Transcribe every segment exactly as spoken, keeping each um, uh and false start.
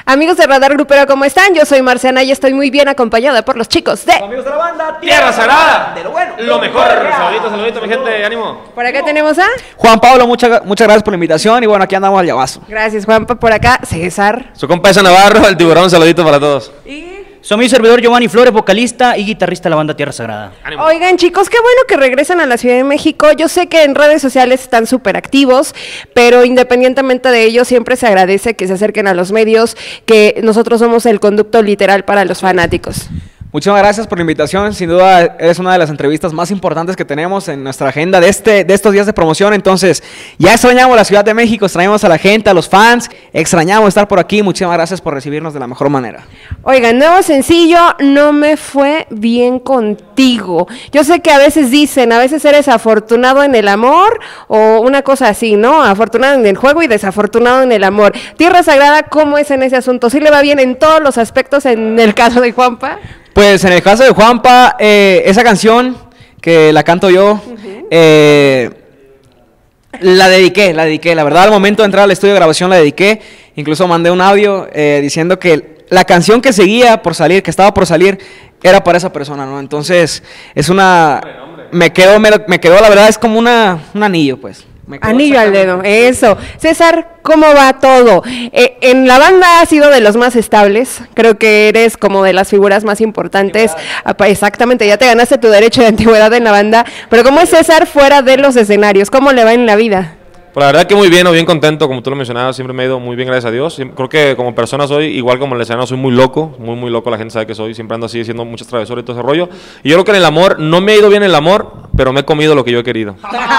Amigos de Radar Grupero, ¿cómo están? Yo soy Marciana y estoy muy bien acompañada por los chicos de... Amigos de la banda Tierra Sagrada, de lo bueno, lo mejor. Saludito, saludito, mi gente, ánimo. Por acá tenemos a... Juan Pablo, muchas muchas gracias por la invitación y bueno, aquí andamos al llavazo. Gracias, Juanpa. Por acá, César. Su compa esa Navarro, el tiburón, saludito para todos. Y... Soy mi servidor Giovanni Flores, vocalista y guitarrista de la banda Tierra Sagrada. Ánimo. Oigan, chicos, qué bueno que regresan a la Ciudad de México. Yo sé que en redes sociales están súper activos, pero independientemente de ello, siempre se agradece que se acerquen a los medios, que nosotros somos el conducto literal para los fanáticos. Muchísimas gracias por la invitación, sin duda es una de las entrevistas más importantes que tenemos en nuestra agenda de, este, de estos días de promoción, entonces ya extrañamos la Ciudad de México, extrañamos a la gente, a los fans, extrañamos estar por aquí, muchísimas gracias por recibirnos de la mejor manera. Oigan, nuevo sencillo, No me fue bien contigo. Yo sé que a veces dicen, a veces eres afortunado en el amor o una cosa así, ¿no? Afortunado en el juego y desafortunado en el amor. Tierra Sagrada, ¿cómo es en ese asunto? ¿Sí le va bien en todos los aspectos en el caso de Juanpa? Pues en el caso de Juanpa, eh, esa canción que la canto yo, uh-huh. eh, la dediqué, la dediqué. La verdad, al momento de entrar al estudio de grabación la dediqué. Incluso mandé un audio eh, diciendo que la canción que seguía por salir, que estaba por salir, era para esa persona, ¿no? Entonces, es una... Hombre, hombre. Me quedó, me, me quedó, la verdad, es como una, un anillo, pues. Anillo al dedo, eso. César, ¿cómo va todo? Eh, en la banda has sido de los más estables, creo que eres como de las figuras más importantes. Antigüedad. Exactamente, ya te ganaste tu derecho de antigüedad en la banda, pero ¿cómo es César fuera de los escenarios? ¿Cómo le va en la vida? Pues la verdad que muy bien, o bien contento, como tú lo mencionabas, siempre me ha ido muy bien, gracias a Dios. Creo que como persona soy, igual como en el escenario, soy muy loco, muy muy loco, la gente sabe que soy, siempre ando así haciendo muchas travesuras y todo ese rollo. Y yo creo que en el amor, no me ha ido bien en el amor, pero me he comido lo que yo he querido.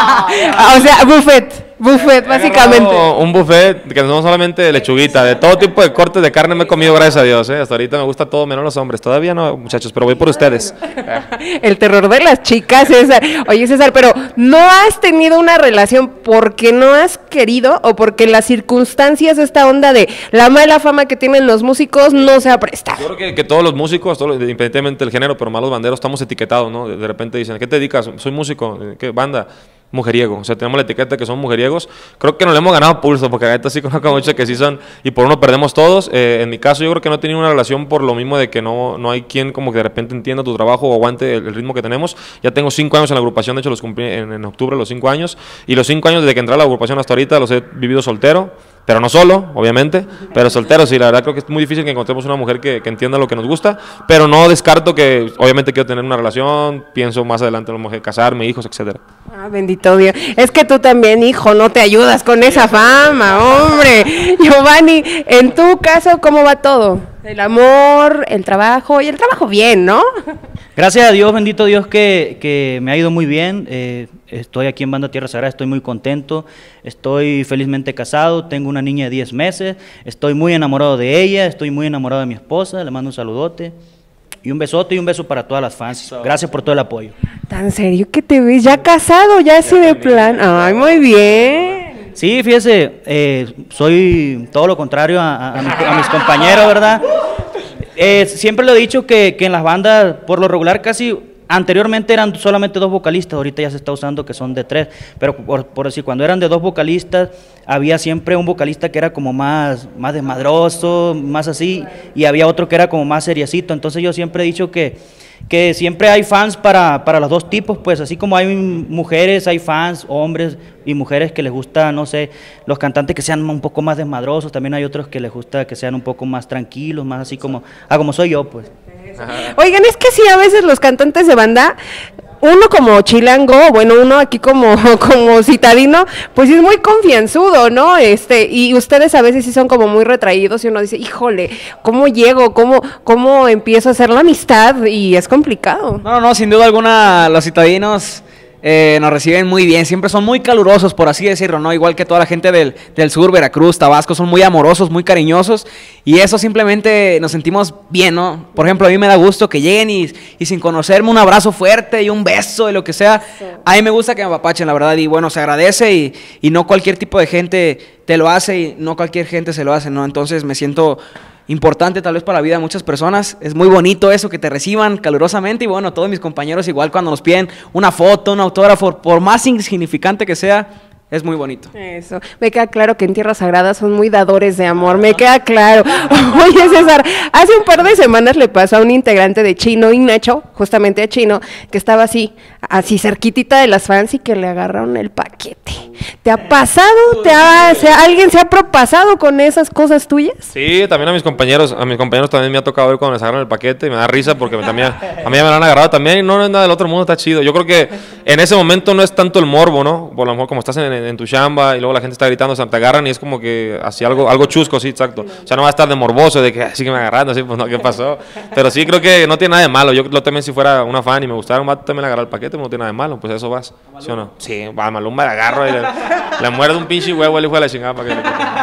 O sea, buffet, buffet, básicamente. Un buffet que no solamente de lechuguita, de todo tipo de cortes de carne me he comido, gracias a Dios. ¿eh? Hasta ahorita me gusta todo, menos los hombres. Todavía no, muchachos, pero voy por ustedes. El terror de las chicas, César. Oye, César, pero ¿no has tenido una relación porque no has querido o porque las circunstancias, esta onda de la mala fama que tienen los músicos no se ha prestado? Yo creo que, que todos los músicos, todos, independientemente del género, pero malos banderos, estamos etiquetados, ¿no? De, de repente dicen, ¿a qué te dedicas? Soy músico. ¿Qué banda? Mujeriego, o sea, tenemos la etiqueta que son mujeriegos. Creo que nos le hemos ganado pulso, porque ahorita sí conozco mucho que sí son, y por uno perdemos todos. Eh, en mi caso, yo creo que no he tenido una relación por lo mismo de que no, no hay quien como que de repente entienda tu trabajo o aguante el, el ritmo que tenemos. Ya tengo cinco años en la agrupación, de hecho los cumplí en, en octubre, los cinco años, y los cinco años desde que entré a la agrupación hasta ahorita los he vivido soltero. Pero no solo, obviamente, pero soltero sí, la verdad creo que es muy difícil que encontremos una mujer que, que entienda lo que nos gusta, pero no descarto que obviamente quiero tener una relación, pienso más adelante a lo mejor casarme, hijos, etcétera. Ah, bendito Dios. Es que tú también, hijo, no te ayudas con esa fama, hombre. Giovanni, en tu caso, ¿cómo va todo? El amor, el trabajo, y el trabajo bien, ¿no? Gracias a Dios, bendito Dios, que, que me ha ido muy bien. Eh, estoy aquí en Banda Tierra Sagrada, estoy muy contento, estoy felizmente casado, tengo una niña de diez meses, estoy muy enamorado de ella, estoy muy enamorado de mi esposa, le mando un saludote y un besote y un beso para todas las fans. Gracias por todo el apoyo. ¿Tan serio que te ves ya casado, ya así de plan? Ay, muy bien. Sí, fíjese, eh, soy todo lo contrario a, a, a, mi, a mis compañeros, ¿verdad? Eh, siempre lo he dicho que, que en las bandas, por lo regular, casi anteriormente eran solamente dos vocalistas, ahorita ya se está usando que son de tres, pero por, por decir, cuando eran de dos vocalistas, había siempre un vocalista que era como más, más desmadroso, más así, y había otro que era como más seriecito. Entonces yo siempre he dicho que, que siempre hay fans para, para los dos tipos, pues así como hay mujeres, hay fans, hombres y mujeres que les gusta, no sé, los cantantes que sean un poco más desmadrosos, también hay otros que les gusta que sean un poco más tranquilos, más así como, ah, como soy yo, pues. Oigan, es que sí, a veces los cantantes de banda, uno como chilango, bueno, uno aquí como, como citadino, pues es muy confianzudo, ¿no? Este, y ustedes a veces sí son como muy retraídos y uno dice, híjole, ¿cómo llego? ¿Cómo, cómo empiezo a hacer la amistad? Y es complicado. No, no, no, sin duda alguna los citadinos eh, nos reciben muy bien, siempre son muy calurosos, por así decirlo, ¿no? Igual que toda la gente del, del sur, Veracruz, Tabasco, son muy amorosos, muy cariñosos, y eso simplemente nos sentimos bien, ¿no? Por ejemplo, a mí me da gusto que lleguen y, y sin conocerme un abrazo fuerte y un beso y lo que sea. A mí me gusta que me apapachen, la verdad, y bueno, se agradece y, y no cualquier tipo de gente te lo hace y no cualquier gente se lo hace, ¿no? Entonces me siento importante tal vez para la vida de muchas personas. Es muy bonito eso, que te reciban calurosamente, y bueno, todos mis compañeros igual cuando nos piden una foto, un autógrafo, por más insignificante que sea, Es muy bonito. Eso, me queda claro que en Tierra Sagrada son muy dadores de amor, me queda claro. Oye, César, hace un par de semanas le pasó a un integrante de Chino y Nacho, justamente a Chino, que estaba así, así cerquitita de las fans y que le agarraron el paquete. ¿Te ha pasado? ¿Te ha, se, ¿Alguien se ha propasado con esas cosas tuyas? Sí, también a mis compañeros, a mis compañeros también me ha tocado ver cuando les agarran el paquete y me da risa porque también, a mí me lo han agarrado también y no, no es nada del otro mundo, está chido. Yo creo que en ese momento no es tanto el morbo, ¿no? Por lo mejor como estás en, en, en tu chamba y luego la gente está gritando, o sea, te agarran y es como que así algo, algo chusco, sí, exacto. O sea, no va a estar de morboso, de que así que me agarraron, así, pues no, ¿qué pasó? Pero sí creo que no tiene nada de malo. Yo lo también si fuera una fan y me gustara un vato también le agarrar el paquete, no tiene nada de malo, pues eso vas, ¿sí o no? Sí, a Maluma le agarro y le, le muerde un pinche huevo, el hijo de la chingada para que le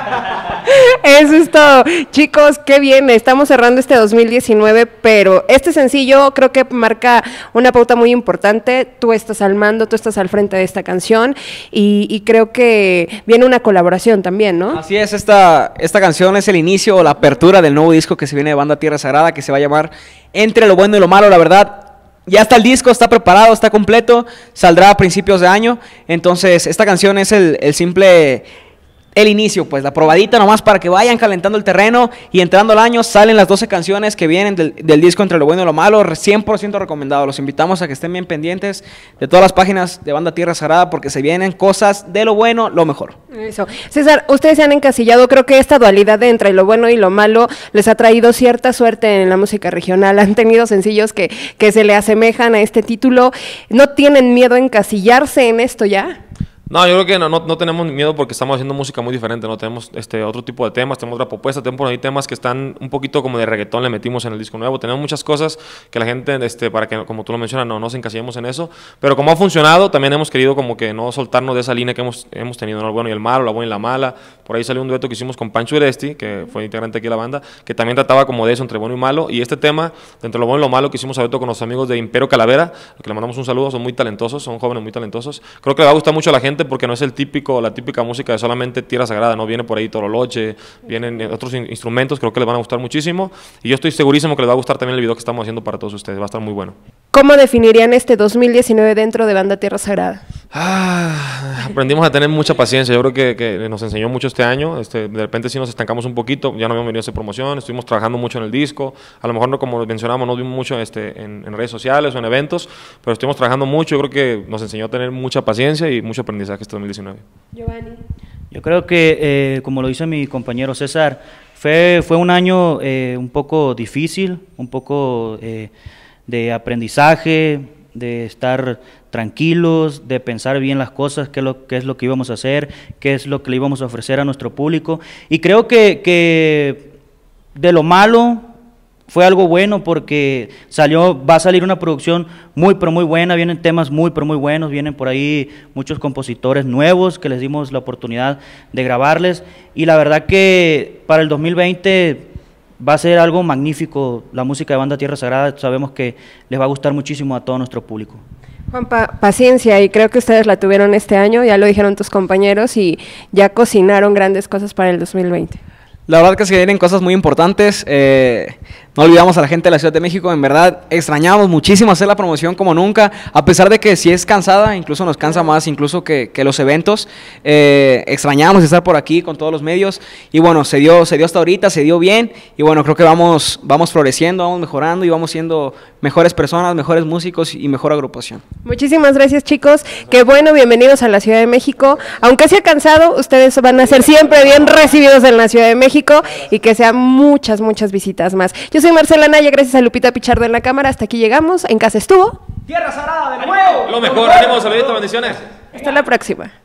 Eso es todo. Chicos, qué bien, estamos cerrando este dos mil diecinueve, pero este sencillo creo que marca una pauta muy importante. Tú estás al mando, tú estás al frente de esta canción y, y creo que viene una colaboración también, ¿no? Así es, esta, esta canción es el inicio o la apertura del nuevo disco que se viene de Banda Tierra Sagrada, que se va a llamar Entre lo bueno y lo malo. La verdad, ya está el disco, está preparado, está completo, saldrá a principios de año. Entonces, esta canción es el, el simple... el inicio, pues la probadita nomás para que vayan calentando el terreno y entrando al año salen las doce canciones que vienen del, del disco Entre lo bueno y lo malo, cien por ciento recomendado. Los invitamos a que estén bien pendientes de todas las páginas de Banda Tierra Sagrada porque se vienen cosas de lo bueno, lo mejor. Eso. César, ustedes se han encasillado, creo que esta dualidad de entre lo bueno y lo malo les ha traído cierta suerte en la música regional. Han tenido sencillos que, que se le asemejan a este título. ¿No tienen miedo a encasillarse en esto ya? No, yo creo que no, no, no tenemos miedo porque estamos haciendo música muy diferente, no tenemos este otro tipo de temas, tenemos otra propuesta, tenemos por ahí temas que están un poquito como de reggaetón, le metimos en el disco nuevo, tenemos muchas cosas que la gente, este, para que, como tú lo mencionas, no nos encasillemos en eso, pero como ha funcionado, también hemos querido como que no soltarnos de esa línea que hemos, hemos tenido, ¿no? El bueno y el malo, la buena y la mala. Por ahí salió un dueto que hicimos con Pancho Uresti, que fue integrante aquí de la banda, que también trataba como de eso, entre bueno y malo, y este tema, entre lo bueno y lo malo, que hicimos a dueto con los amigos de Imperio Calavera, que le mandamos un saludo, son muy talentosos, son jóvenes muy talentosos, creo que le va a gustar mucho a la gente porque no es el típico la típica música de solamente Tierra Sagrada, no viene por ahí Toroloche, vienen otros in instrumentos, creo que les van a gustar muchísimo y yo estoy segurísimo que les va a gustar también el video que estamos haciendo para todos ustedes, va a estar muy bueno. ¿Cómo definirían este dos mil diecinueve dentro de Banda Tierra Sagrada? Ah, aprendimos a tener mucha paciencia, yo creo que, que nos enseñó mucho este año, este, de repente sí nos estancamos un poquito, ya no habíamos venido a hacer promoción, estuvimos trabajando mucho en el disco, a lo mejor no, como mencionamos, no vimos mucho este, en, en redes sociales o en eventos, pero estuvimos trabajando mucho, yo creo que nos enseñó a tener mucha paciencia y mucho aprendizaje este dos mil diecinueve. Giovanni. Yo creo que, eh, como lo dice mi compañero César, fue, fue un año eh, un poco difícil, un poco eh, de aprendizaje, de estar tranquilos, de pensar bien las cosas, qué es, lo, qué es lo que íbamos a hacer, qué es lo que le íbamos a ofrecer a nuestro público. Y creo que, que de lo malo fue algo bueno porque salió, va a salir una producción muy pero muy buena, vienen temas muy pero muy buenos, vienen por ahí muchos compositores nuevos que les dimos la oportunidad de grabarles y la verdad que para el dos mil veinte va a ser algo magnífico la música de Banda Tierra Sagrada, sabemos que les va a gustar muchísimo a todo nuestro público. Juanpa, paciencia, y creo que ustedes la tuvieron este año, ya lo dijeron tus compañeros y ya cocinaron grandes cosas para el dos mil veinte. La verdad que se vienen cosas muy importantes, eh, no olvidamos a la gente de la Ciudad de México, en verdad extrañamos muchísimo hacer la promoción como nunca, a pesar de que si es cansada, incluso nos cansa más incluso que, que los eventos, eh, extrañamos estar por aquí con todos los medios y bueno, se dio, se dio hasta ahorita, se dio bien y bueno, creo que vamos, vamos floreciendo, vamos mejorando y vamos siendo mejores personas, mejores músicos y mejor agrupación. Muchísimas gracias chicos, qué bueno, bienvenidos a la Ciudad de México, aunque sea cansado, ustedes van a ser siempre bien recibidos en la Ciudad de México y que sean muchas, muchas visitas más. Yo soy Marcela Naya, gracias a Lupita Pichardo en la cámara, hasta aquí llegamos, en casa estuvo Tierra Sagrada de nuevo. Lo mejor, ánimo, saluditos, bendiciones. Hasta la próxima.